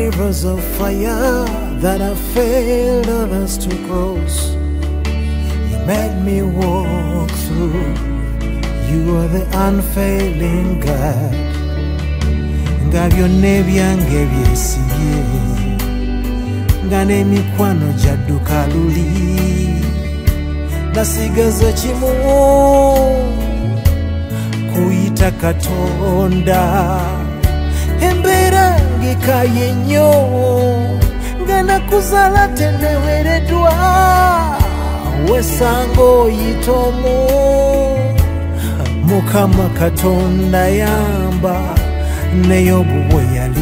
rivers of fire that I failed others to cross. You made me walk through. You are the unfailing God. Ngabyo nebyange byesiye ngane mikwano jadduka luli nasigaza kimu kuyita Katonda embeera ngekaye nnyo nga nakuzala tendewereddwa wesanga oyita omu Mukama Katonda yamba ne Yobu bwe yali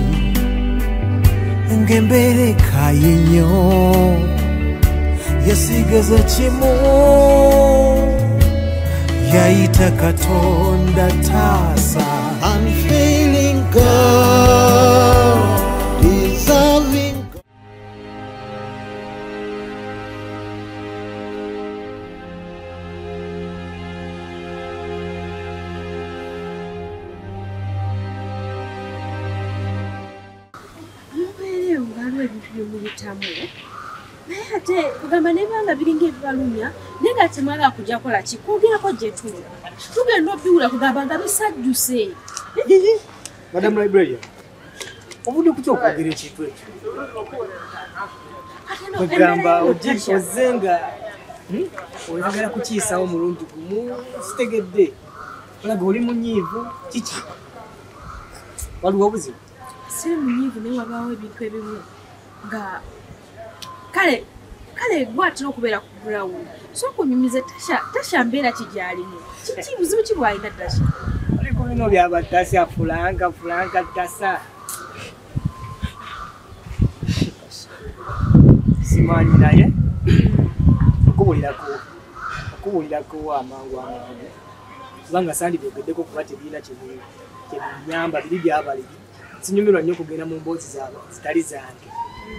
ng'embeera ekaye nnyo yasigaza kimu yayita Katonda taasa. Unfailing God, deserving God. Ate kugamba nebanga biringa ebibalumya nenga temala kujja kola kikugerako gye tuli tugenda obiwula kugamba nga bisajjuse. Madam Librarian, obudde kutya okwogera ekintu ekyo kugamba ozenga oyagala kukiyisawo mulungi gumu sitegedde olaga oli munyiivu kiki waliwo obuzibu? Si munyiivu naye wabaawo ebintu ebimu nga kale gwatira okubeera ku ground so kunyumize Tasha mbeera kijalimu kiki buzibu ki bwalina Tasha aliko bino byaba Tasha fulanga Tasha simanyi naye okubulirako amangu kubanga sandibyogeddeko kuba tebiina kyebinyamba biri byabali sinyumirwa nnyo okugenda mu mboozi zaabwe zitali zange.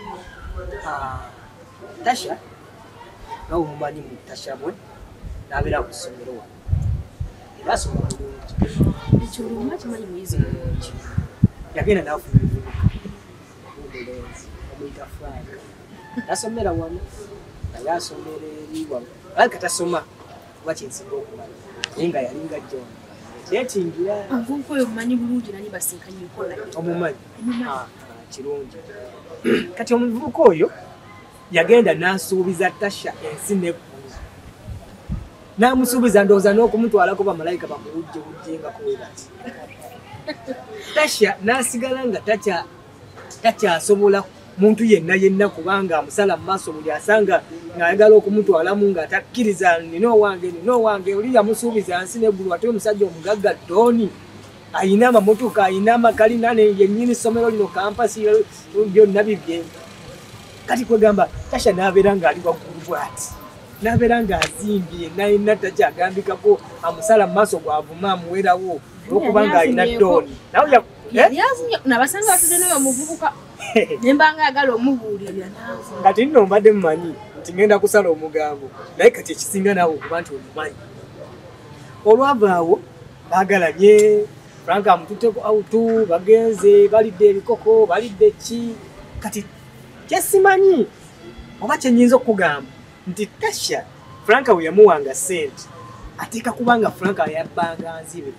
Tasha nawe omumanyi mu Tasha bwe n'abeera ku ssomero wano era asoma bulungi ekyo oluma kimanyi muyizi bulungi yagenda n'afuna omulenzi omuyita Frank tasomera wano naye asomera eri wano alika tasoma kuba kyensinga okumanya naye nga yalinga John yetingira avunko oyo omumanyi bulungi nani basinkanye nkola omumanyi kirungi kati omuvubuka oyo yagenda n'asuubiza Tasha ensi neggulu n'amusuubiza ndowooza n'okumutwalako bamalayika bamuwujjewujjengako we bati Tasha n'asigala nga takyasobola muntu yenna kubanga amusala mu maaso buli asanga ng'ayagala okumutwalamu nga takkiriza nina owange oli yamusuubiza nsi neggulu ate omusajja omugagga Tony ayina amamotoka ayina amakalina yennyini ssomero lino kampasi byonna bibye kati kwegamba Tasha n'abeera ng'ali waggulu bw'ati n'abeera ng'azimbye nayina takyagambikako amusala mu maaso gwavuma amuwerawo olwokuba ng'ayina Tony nabasanga batudde naye omuvubuka nembanga agala omubuulirira kati nno mbadde mumanyi nti ngenda kusala omugambo naye kati ekisinga naawe okuba nti omumanyi olwavaawo baagalanye Frank amututteko autu bagenze balidde ebikoko balidde ki kati kyesimanyi oba kyenyinza okugamba nti Tasha Frank we yamuwanga ssente ateeka kubanga Frank ayabbanga nzibe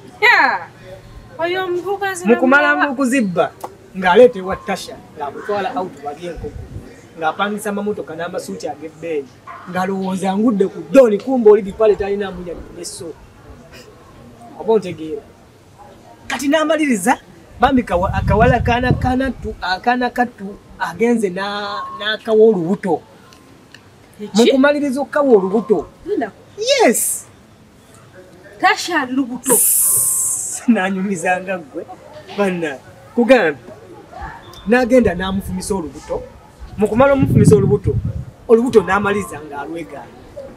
oyo omuvubuka mukumala okuzibba ng'aleetebwa Tasha ng'amutwala autu balye enkoko ng'apangisa amamotoka n'amasuuti ag'ebbeeyi ng'alowooza ngudde ku ddooni kumba oli bipale talina amunya nesso oba ontegeera kati n'amaliriza bambi akawala akaana kattu agenze n'akawa olubuto mukumaliriza okukawa olubuto yes Tasha lubuto n'anyumizanga ggwe banna kugamba n'agenda n'amufumisa olubuto mukumala omufumisa olubuto n'amaliza ng'alwegaana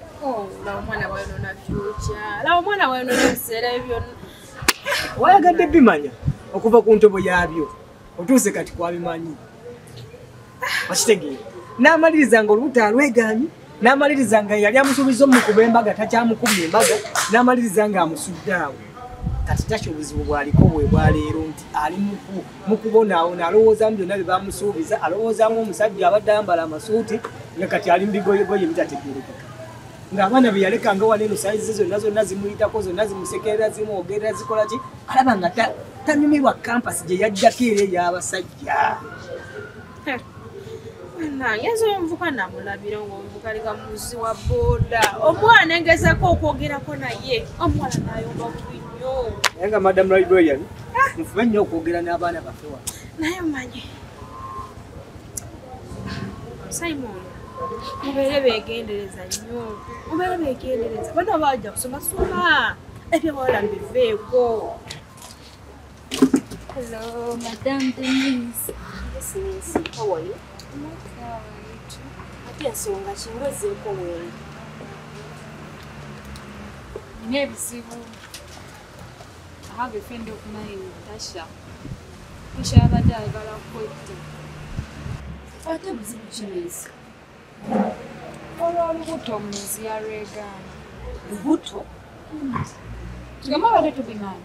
wayagadde bimanya okuva ku ntobo yaabyo otuuse kati kwabimanyi wakitegeera n'amaliriza nga olubuto alwegaanyi n'amaliriza nga yali amusuubiza omukuba embaga takyamukubya embaga n'amaliriza nga amusudde awo kati Tasha obuzibu bwaliko bwe bwaleero nti ali mu kubonaawona alowoozaamu byonna bye bamusuubiza alowoozaamu omusajja abadde ayambala amasuuti nga kati ali mu bigoyegoye bitategeerekeka ng'abaana bye yalekanga wano eno sayizi zonna zimuyitako zonna zimusekerera zimwogerera zikola ki alaba nga tanyumirwa kampasi gye yajjako era ey'abasajja nangezo omuvuka namulabira ng'omuvuka leka muzi wa booda omwana engezako okwogerako naye omuwala nayomba bubi nnyo naye nga madamu librarian mufube nnyo okwogera n'abaana baffe wa naye omanyi Simon mubeere beegendereza nnyo mubeere beegendereza bano bajja kusomasoma ebyo bawala mbiveeko. Hello, Madame Denise. Yes, Nancy. How are you? I'm okay. Ate ensonga ki ng'ozzeeko weeri? Nina ebizibu. I have a friend of mine, Tasha. Tasha abadde ayagala kwetta. Ate buzibu ki Nancy? Olw'olubuto omulenzi yalwegaana. Lubuto? Tugamba abadde tubimanya.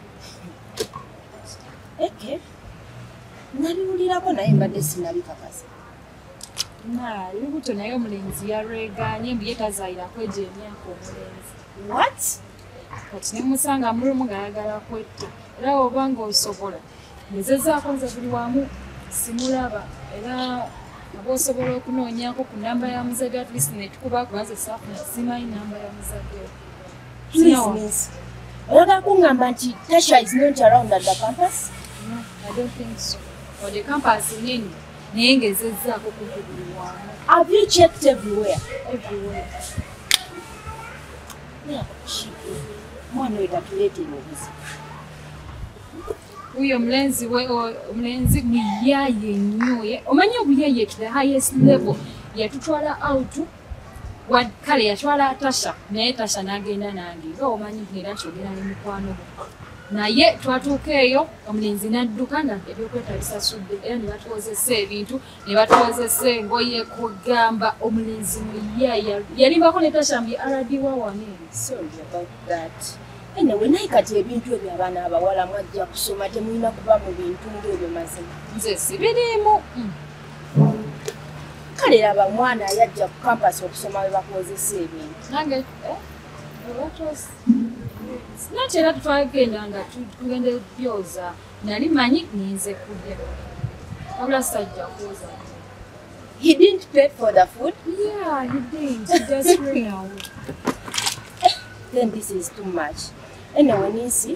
Eke? Nabiwulirako naye mbadde sinabikakasa. Lubuto naye omulenzi yalwegaanye mbu ye tazaayirako egyo emyaka omulenzi. What? Kati ne musanga mulumu ng'ayagala kwetta. Era oba ng'osobola. Ngezezaako nze buli wamu simulaba. Era aba osobola okunoonyaako ku namba ya muzadde at least ne tukuba kubanze saafuna simanyi namba ya muzadde. Please, Miss. Oyagala kuŋŋamba nti Tasha is not around at the campus? No, I don't think so. Ode campus nini naye ngezezzaako kumpi buli wamu. Have you checked everywhere? Everywhere. Mwana oyo tatuleetera obuzibu. Huyo omulenzi muyaaye nnyo. Omanyi obuyaaye to the highest level. Yatutwala out kale yatwala Tasha naye Tasha n'agenda nange nga omanyi era kyogera ne mukwano gwe. Naye twatuuka eyo omulenzi n'adduka nga ebyokwetagisa sudde era ne batuwozesa ebintu ne batuwozesa engoye kugamba omulenzi muyaaye yalimbako ne Tasha mbi aladiwa wano. Sorry about that. Anyway, naye kati ebintu ebyo abaana abawala mwajja kusoma temulina kuba mu bintu ng'ebyo mazima. Nze sibiriimu. Kale laba mwana yajja ku kampasi okusoma bwe bakozesa ebintu. Nange sinakyera twagenda nga tugenda byoza nali manyi ngenze kulya wabula sajja kwoza. He didn't pay for the food? Yeah, he did. He just ran away. Then this is too much. Anyway, Nancy,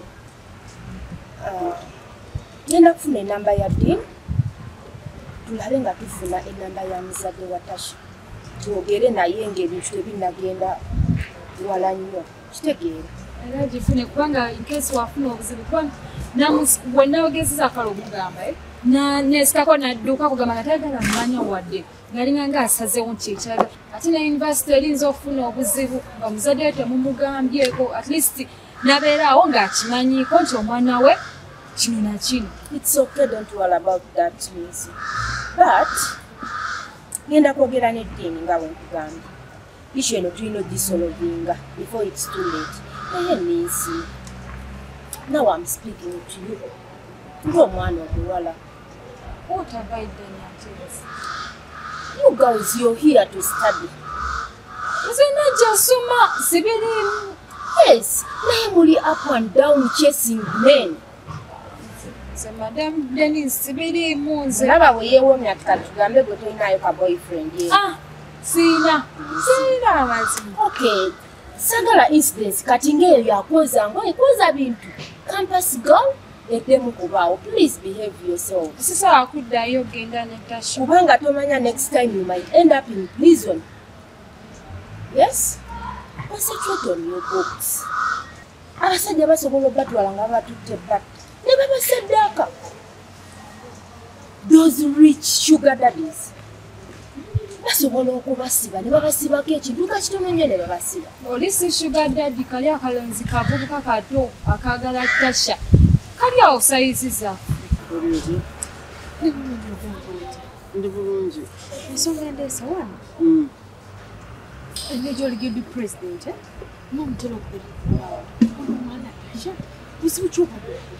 ngenda kufuna enamba ya Dean tulabe nga tufuna enamba ya muzadde wa Tasha twogere naye ng'ebintu tebinnagenda wala nnyo kitegeera. Era gifune kubanga in case wafuna obuzibu kubanga wenawogezeza kale omugamba nesikako nadduka kugamba nga tayagala mmanya wadde ngalinga ng'asazeewo nti ekiraga ate ne yunivasite erinza okufuna obuzibu nga muzadde we temumugambyeko at least nabeeraawo ng'akimanyiiko nti omwana we kino na kino. It's okay, don't worry about that, Nancy. But ngenda kwogera ne Dean nga wenkugambye. Issue eno tulina ogisolovinga before it's too late. Naye Nancy, now I'm speaking to you. Ng'omwana omuwala. What have I done yet? You girls, you're here to study. Nze najja soma sibiriimu. Yes, naye muli up and down chasing men. Nze Madame Denise sibiriimu nze. Laba bwe yeewomya tugambe gwe tolinayo ka boyfriend ye. Siina amazima. Okay, sagala incidents kati ng'eyo yakwoza ngoye kwoza bintu. Campus girl, eddemu kubaawo. Please behave yourself. Sisobola kuddayo genda ne Tasha. Kubanga tomanya next time you might end up in prison. Yes? Concentrate on your books. Abasajja basobola obatwala nga batutte batta ne babasaddaaka. Those rich sugar daddies basobola okubasiba ne babasibako ekintu kakitono nnyo ne babasiba. Oli si sugar daddy kali akalenzi kavubuka kato akaagala Tasha kali awo sayizi zaffe. Ndi bulungi. Ensonga endeesa wano. Ejo oligedi president nomutera okubirikulawo omwana Tasha buzibu kyokka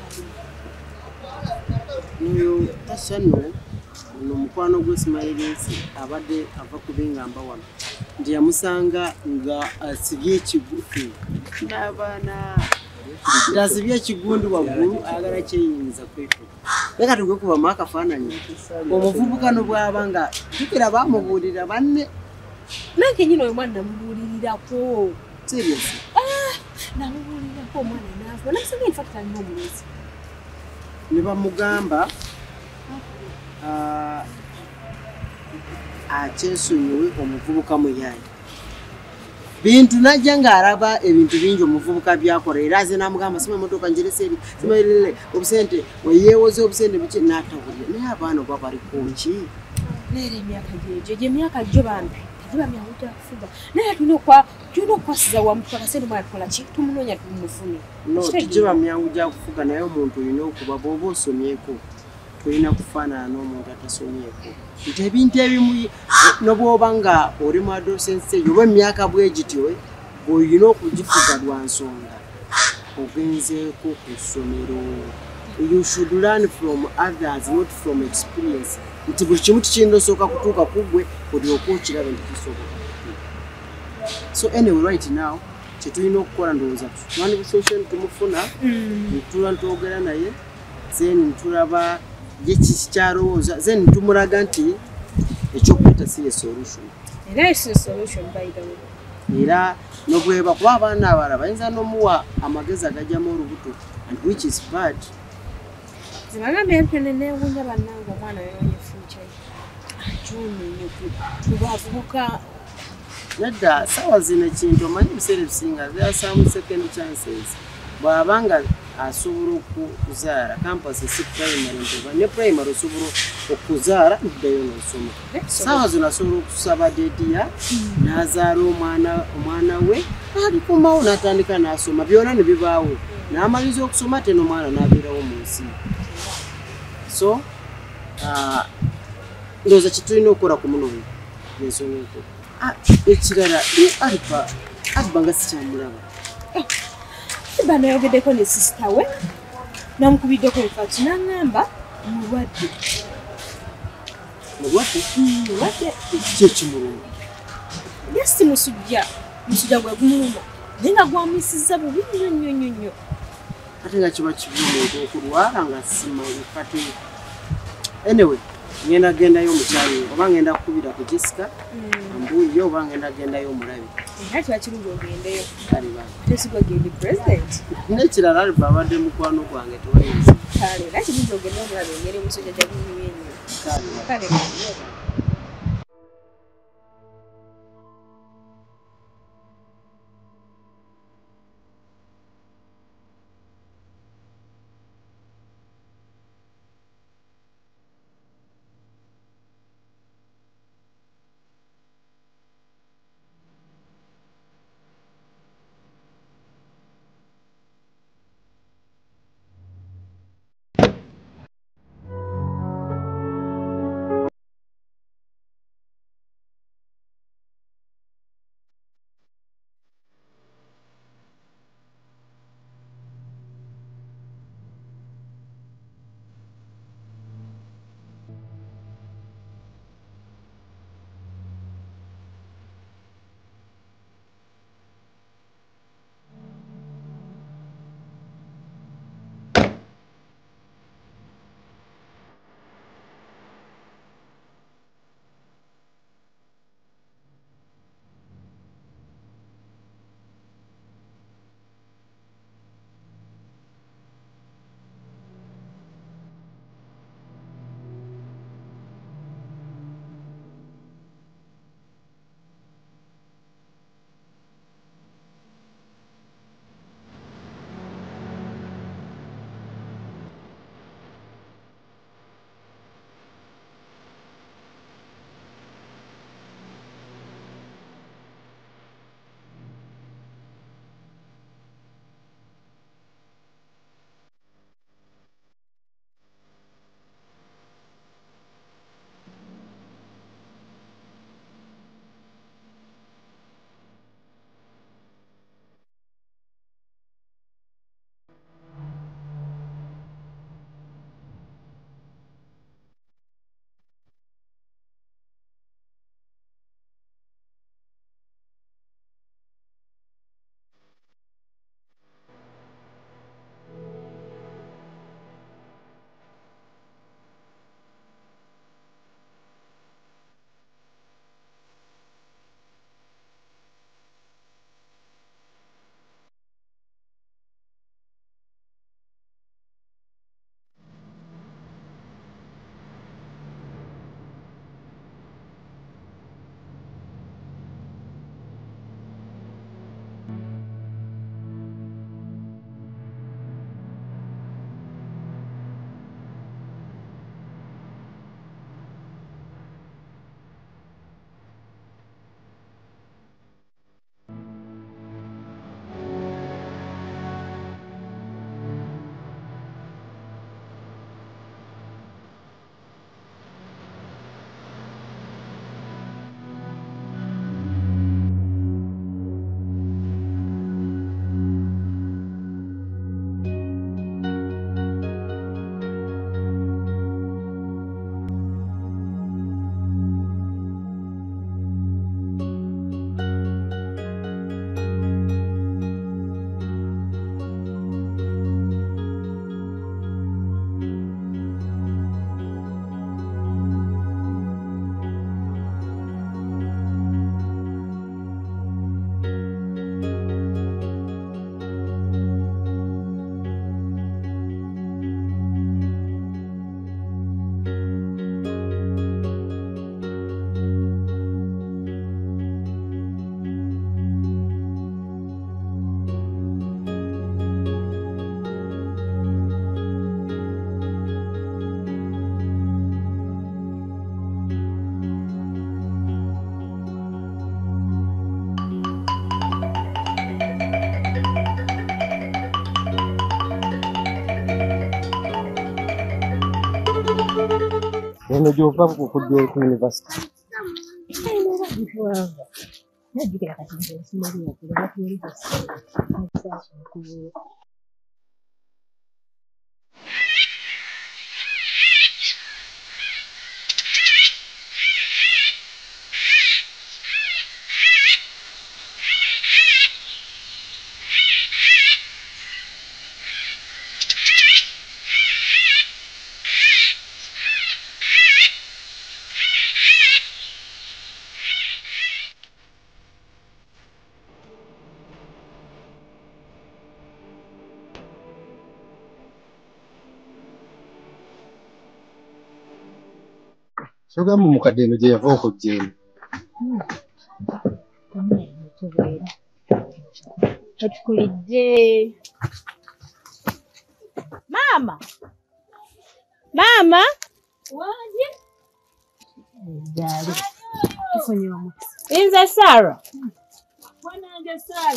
Nuyo tashano no mukwano gwe Smiles abadde ava kubingamba wano. Ndi yamusanga nga asibye ekigufu. N'abaana ndasibye ekigundi waggulu agala kyeyinza kwefuka. Leka tugwe kuba makafaananyi. Omuvubuka no bw'abanga tukira bamubuulira banne. nange nyine oyo mwana namubuulirirako. Serious. Namubuulirirako omwana n'ava namusanga infacta alina omulozi. Ne bamugamba akyesonyiwe omuvubuka muyayi. Bintu najja ng'alaba ebintu bingi omuvubuka byakola era aze n'amugamba sima motoka njereseri sima ilele obusente weyeewoze obusente biki n'atawulira naye abaana oba bali kunki. Neera emyaka gye emyaka gyo bambi tegiba myangu gya kufuga naye tulina okukwasiza wamu tukakasente mwana tukola ki tumunoonya tumufune. No tegiba myangu gya kufuga naye omuntu olina okuba bw'oba osomyeko tulina kufaanana n'omuntu atasomyeko nti ebintu ebimu n'obwoba nga oli mu adolescence oba emyaka bwe gityo bw'olina okugifuga lwa nsonga ogenzeeko ku ssomero. You should learn from others not from experience. Nti buli kimu tikiyinza osooka kutuuka ku ggwe olyoka okiraba nti kisoboka. So anyway right now kyetulina okukola ndowooza tumani busosho tumufuna ntula ntwogera naye then ntulaba ye kikyalowooza then tumulaga nti ekyokuyita si solution. Era esi solution by the way. Era nobweba kuba abaana abalala bayinza n'omuwa amagezi agajjamu olubuto and which is bad. Zibagambe empene neewuunya bannange omwana yoonye future akyonenye tubavubuka. Nedda sawa zino ekintu omanyi ebiseera ebisinga there are some second chances. Bw'abanga asobola okuzaala campus si primary ntoba ne primary osobola okuzaala uddayo n'osoma. Sawa zino asobola okusaba dediya n'azaala omwana we alikumawo n'atandika n'asoma byonna ne bibaawo n'amaliza okusoma ate n'omwana n'abeerawo mu nsi. So ndowooza kitulina okukola ku muno ensonga eko. Ekirala aliba nga sikyamulaba. Iba nayogeddeko ne sisita we namukubiddeko infacti n'aŋŋamba mulwadde. Mulwadde Kyekimuluma. yasi musujja gwe gumuluma naye nga gwamuyisizza bubi nnyo. Ate nga kiba kibi omuntu okulwala nga simanyi kati. Anyway ngenda gendayo omukyalo oba ngenda kukubira ku Jessica ambuye oba ngenda gendayo omulabi. Era kiba kirungi ogendeyo Kaliba. ate sigwa gendi president. N'ekirala aliba abadde mukwano gwange tewayinza. Kale era kirungi ogendeyo omulabi engeri omusujja gyagunyumye ennyo. Kale eno gyova okujja ku university. Najjukira kati nze nsimali yakulaba ku university. Sogamba mukadde eno gye yava okujja eno. Otukulidde. Maama. Maama. Waje. Dali. Tufunye omukisa. Inza Sarah. Mwanange Sala.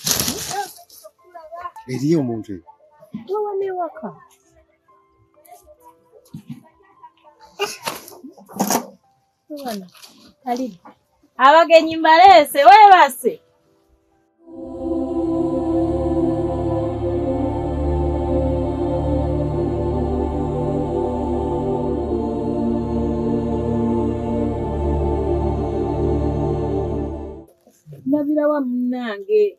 Eriyo omuntu eyo. Tuwane waka. Tuwane. Kali. Abagenyi mbalese weebase. Nabira wa munange.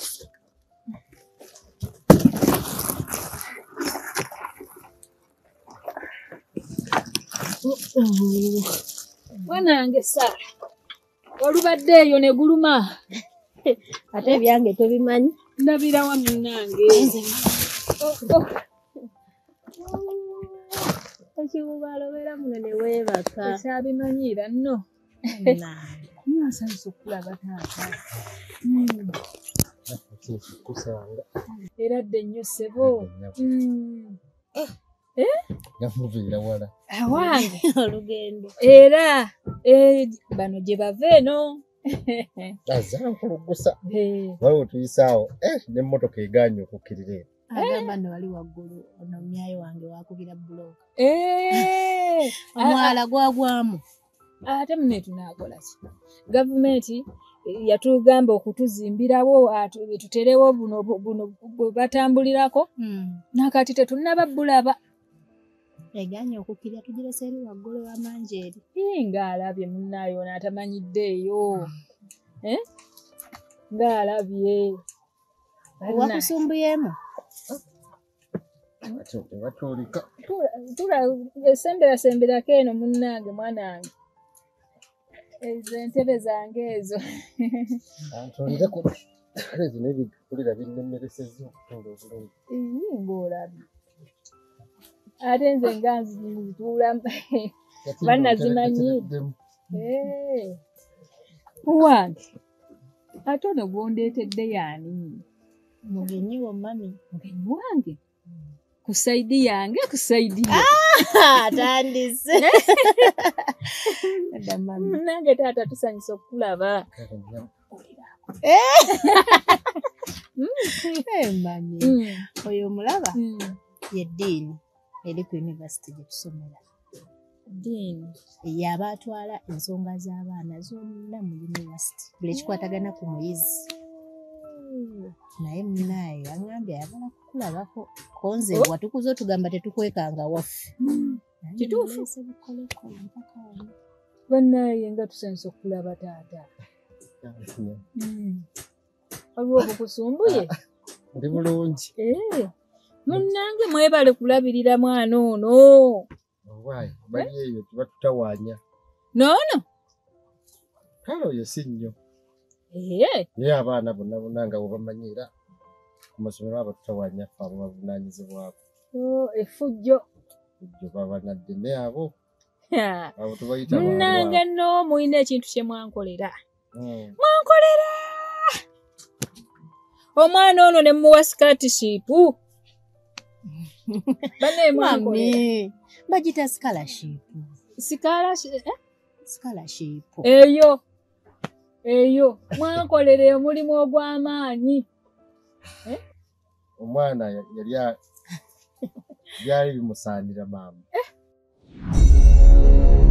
Mwanange Sala. Olubadde eyo ne guluma. Ate ebyange tobimanyi. Nabira wa munange. Ekibubalobera muno ne weebaka. Ekyabimanyira nno. Nyasanyiza okulaba taata. Kusanga. Era dde nnyo ssebo. Namuviira wala. Awange. Olugendo. Era bano gye bava eno. Azankulugusa. Waliwo tuyisaawo. N'emmotoka egaanye okukkirira eno. Agamba nno wali waggulu ono myayo wange wakugira bulooka. Omwala gwagwamu. Ate mune tunaakola ki? Gavumenti yatugamba okutuzimbirawo tuterewo buno bwe batambulirako. Nakati tetunnaba bulaba. Egaanye okukkirira tugirese eri waggulu w'amanjeeri. Ng'alabye munnaayo n'atamanyiddeeyo. Ng'alabye. Wakusumbuyemu? Watolika. Semberako eno munnange mwanange. Ezo entebe zange ezo. Antolire ku ezo n'ebikulira binnemeresezza okutunga obulungi. Ng'olabye. Ate nze nga nzituula bannazimanyi. Wange. Ate ono gw'ondeetedde y'ani? Mugenyi wo mami. Mugenyi wange. Kusaidi yange kusaidi. Atandise. Nange taata tusanyusa okulaba. Mami. Oyo mulaba? Ye Dean eri ku university gye tusomera. Dean. Yaba atwala ensonga z'abaana zonna mu university. Buli ekikwatagana ku muyizi. Naye munaaye angambye ayagala kukulabako. Konze watukuza otugamba tetukwekanga waffe. Kituufu. Bannaaye nga tusanyusa okulaba taata. Waliwo obukusumbuye? Ndi bulungi. Munnange mwebale kulabirira mwana ono. Owaayi, bali eyo tuba tutawaanya. Noono? Kale oyo si nnyo. Naye abaana bonna nga bwebamanyiira ku masomero abo tutawaanya ffe abo bavunaanyizibwako. Effujjo. Effujjo babanadde naye abo. Abo tubayita munnange nno muyina ekintu kye mwankolera. Mwankolera! Omwana ono ne muwa sikaatishipu. Bane mwankolera. Bagita scholarship. Scholarship. Eyo. Mwankolera omulimu ogw'amaanyi. Omwana yali bimusaanira maama.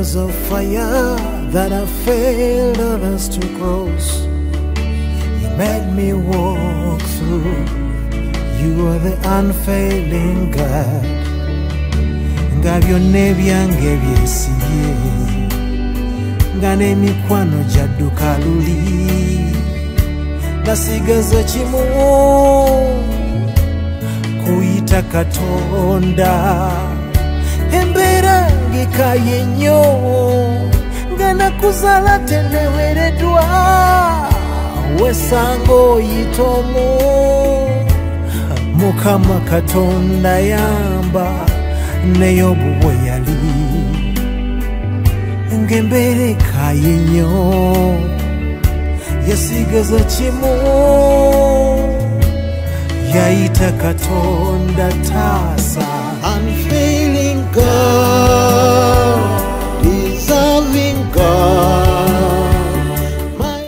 rivers of fire that I failed others to cross. You made me walk through. You are the unfailing God. Ngabyo nebyange byesiye nga n'emikwano gyadduka luli nasigaza kimu kuyita Katonda embeera ngekaye nnyo nga nakuzala tenewereddwa wesanga oyita omu Mukama Katonda yamba ne Yobu bwe yali ng'embeera ekaye nnyo yasigaza kimu yayita Katonda taasa. Unfailing God, deserving God.